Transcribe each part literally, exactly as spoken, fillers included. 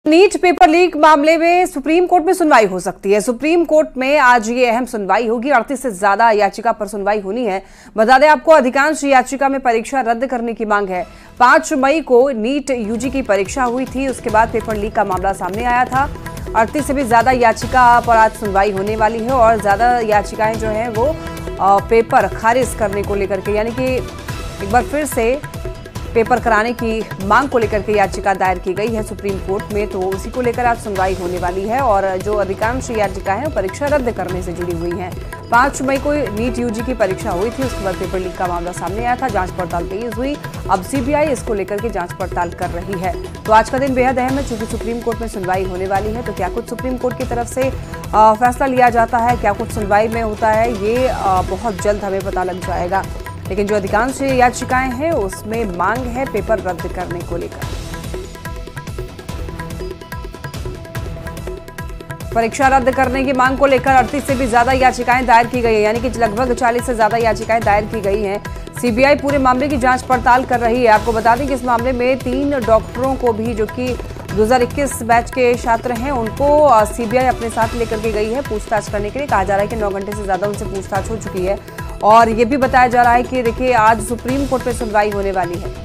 NEET paper leak मामले में supreme court में सुनवाई हो सकती है। सुप्रीम कोर्ट में आज ये अहम सुनवाई होगी। अड़तीस से ज्यादा याचिका पर सुनवाई होनी है। बता दें आपको, अधिकांश याचिका में परीक्षा रद्द करने की मांग है। पांच मई को नीट यूजी की परीक्षा हुई थी, उसके बाद पेपर लीक का मामला सामने आया था। अड़तीस से भी ज्यादा याचिका पर आज सुनवाई होने वाली है और ज्यादा याचिकाएं जो है वो पेपर खारिज करने को लेकर के, यानी कि एक बार फिर से पेपर कराने की मांग को लेकर के याचिका दायर की गई है सुप्रीम कोर्ट में। तो उसी को लेकर आज सुनवाई होने वाली है और जो अधिकांश याचिका है परीक्षा रद्द करने से जुड़ी हुई हैं। पांच मई को नीट यूजी की परीक्षा हुई थी, उसके बाद पेपर लीक का मामला सामने आया था। जांच पड़ताल तेज हुई, अब सीबीआई इसको लेकर के जांच पड़ताल कर रही है। तो आज का दिन बेहद अहम है क्योंकि सुप्रीम कोर्ट में सुनवाई होने वाली है। तो क्या कुछ सुप्रीम कोर्ट की तरफ से फैसला लिया जाता है, क्या कुछ सुनवाई में होता है, ये बहुत जल्द हमें पता लग जाएगा। लेकिन जो अधिकांश याचिकाएं हैं उसमें मांग है पेपर रद्द करने को लेकर। परीक्षा रद्द करने की मांग को लेकर अड़तीस से भी ज्यादा याचिकाएं दायर की गई है, यानी कि लगभग चालीस से ज्यादा याचिकाएं दायर की गई हैं। सीबीआई पूरे मामले की जांच पड़ताल कर रही है। आपको बता दें कि इस मामले में तीन डॉक्टरों को भी, जो कि दो हज़ार इक्कीस बैच के छात्र हैं, उनको सीबीआई अपने साथ लेकर के गई है पूछताछ करने के लिए। कहा जा रहा है कि नौ घंटे से ज्यादा उनसे पूछताछ हो चुकी है और ये भी बताया जा रहा है कि देखिए आज सुप्रीम कोर्ट में सुनवाई होने वाली है।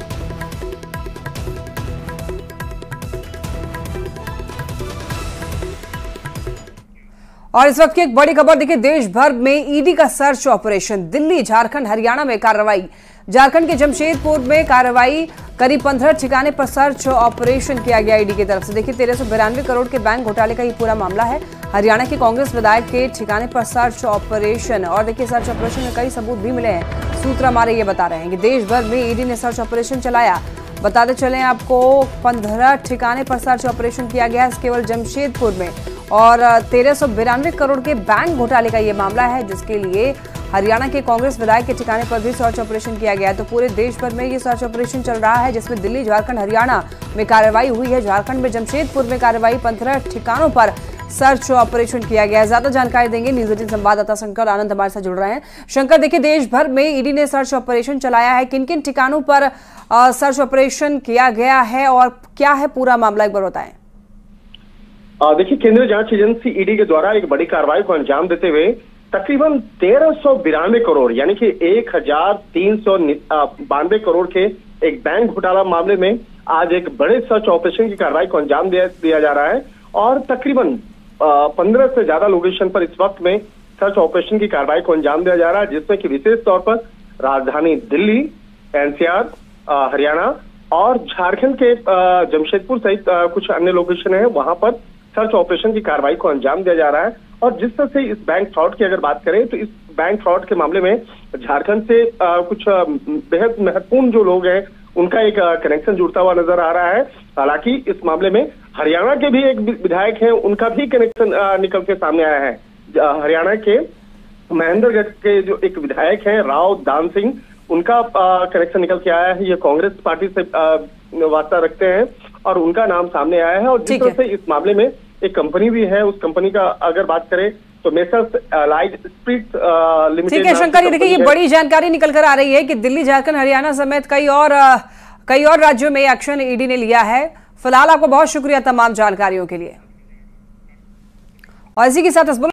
और इस वक्त की एक बड़ी खबर, देखिए देश भर में ईडी का सर्च ऑपरेशन। दिल्ली, झारखंड, हरियाणा में कार्रवाई। झारखंड के जमशेदपुर में कार्रवाई, करीब पंद्रह ठिकाने पर सर्च ऑपरेशन किया गया ईडी की तरफ से। देखिए तेरह सौ बिरानवे करोड़ के बैंक घोटाले का ये पूरा मामला है। हरियाणा के कांग्रेस विधायक के ठिकाने पर सर्च ऑपरेशन, और देखिए सर्च ऑपरेशन में कई सबूत भी मिले हैं। सूत्र हमारे ये बता रहे हैं कि देश भर में ईडी ने सर्च ऑपरेशन चलाया। बताते चले आपको, पंद्रह ठिकाने पर सर्च ऑपरेशन किया गया केवल जमशेदपुर में, और तेरह सौ बिरानवे करोड़ के बैंक घोटाले का ये मामला है, जिसके लिए हरियाणा के कांग्रेस विधायक के ठिकाने पर भी सर्च ऑपरेशन किया गया है। तो पूरे देश भर में ये सर्च ऑपरेशन चल रहा है, जिसमें दिल्ली, झारखंड, हरियाणा में कार्रवाई हुई है। झारखंड में जमशेदपुर में कार्रवाई, पंद्रह ठिकानों पर सर्च ऑपरेशन किया गया है। ज्यादा जानकारी देंगे न्यूज एटीन संवाददाता शंकर आनंद हमारे साथ जुड़ रहे हैं। शंकर, देखिए देश भर में ईडी ने सर्च ऑपरेशन चलाया है, किन किन ठिकानों पर सर्च ऑपरेशन किया गया है और क्या है पूरा मामला, एक बार बताएं। देखिए, केंद्रीय जांच एजेंसी ईडी के द्वारा एक बड़ी कार्रवाई को अंजाम देते हुए तकरीबन तेरह सौ बिरानवे करोड़ यानी कि एक हजार तीन सौ बानवे करोड़ के एक बैंक घोटाला मामले में आज एक बड़े सर्च ऑपरेशन की कार्रवाई को अंजाम दिया, दिया जा रहा है। और तकरीबन पंद्रह से ज्यादा लोकेशन पर इस वक्त में सर्च ऑपरेशन की कार्रवाई को अंजाम दिया जा रहा है, जिसमें कि विशेष तौर पर राजधानी दिल्ली, एनसीआर, हरियाणा और झारखंड के जमशेदपुर सहित कुछ अन्य लोकेशन है, वहां पर सर्च ऑपरेशन की कार्रवाई को अंजाम दिया जा रहा है। और जिस तरह से इस बैंक फ्रॉड की अगर बात करें तो इस बैंक फ्रॉड के मामले में झारखंड से आ, कुछ बेहद महत्वपूर्ण जो लोग हैं उनका एक कनेक्शन जुड़ता हुआ नजर आ रहा है। हालांकि इस मामले में हरियाणा के भी एक विधायक हैं, उनका भी कनेक्शन निकल के सामने आया है। हरियाणा के महेंद्रगढ़ के जो एक विधायक हैं राव दान सिंह, उनका कनेक्शन निकल के आया है। ये कांग्रेस पार्टी से वास्ता रखते हैं और उनका नाम सामने आया है। और जिस तरह से इस मामले में एक कंपनी भी है, उस कंपनी का अगर बात करें तो मेसर्स लाइट स्प्रिट्स लिमिटेड। ठीक है शंकर, देखिए ये बड़ी जानकारी निकल कर आ रही है कि दिल्ली, झारखंड, हरियाणा समेत कई और कई और राज्यों में एक्शन ईडी ने लिया है। फिलहाल आपको बहुत शुक्रिया तमाम जानकारियों के लिए। और इसी के साथ